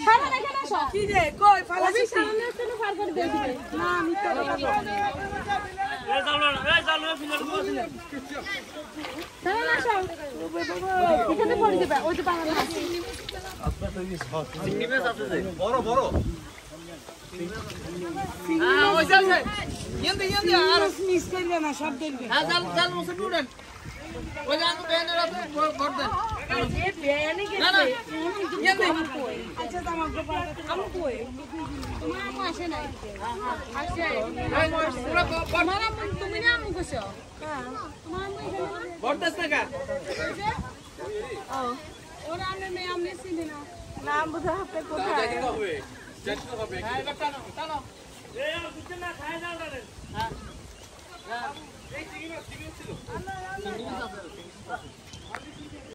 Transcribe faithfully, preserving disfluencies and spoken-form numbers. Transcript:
খারাপ না কেন সব কি রে কই ফালাছি সামনে তো পার করে দিয়ে দিবে না আমি তো এই চালু এই চালু ফিনাল করছি না তাহলে না সব এখানে পড়ে দিবে ওই যে বাংলা আছে আপনার তো কি চিংড়ি মাছ আছে যে বড় বড় হ্যাঁ ওই যাই যাই ইন্দে ইন্দে আর মিস করবে না সব দেখবে হ্যাঁ জাল জাল মুছে উড়েন ওই জান তো ব্যানের আপনি ভর দেন এ বেয়ানে গেছে ইন্দে আচ্ছা আমার গোপাল আমি কই তোমার আম্মু আসে নাই আসে এই পুরো তোমার আম্মু তুমি না আম্মু কইছো হ্যাঁ তোমার আম্মু এখানে ভর দেন না কা ও ওরা আমি মে আমি চিনি না নাম বুঝা হাতে কোথায় হবে যেতে হবে হ্যাঁ এবার টানো টানো এই আর বুঝছেন না খায় না হ্যাঁ এই চিংড়ি মাছ চিংড়ি ছিল